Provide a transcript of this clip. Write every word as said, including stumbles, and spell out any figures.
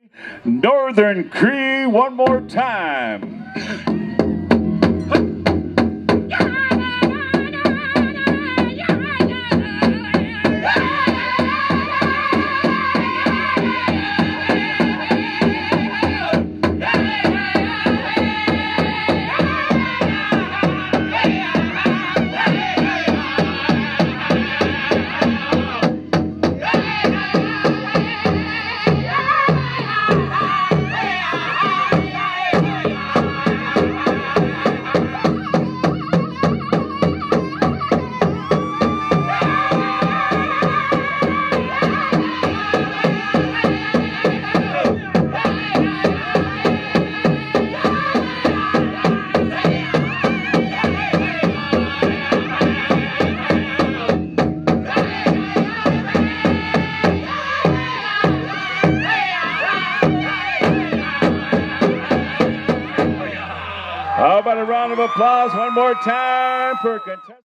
Northern Cree one more time. How about a round of applause one more time for contestant?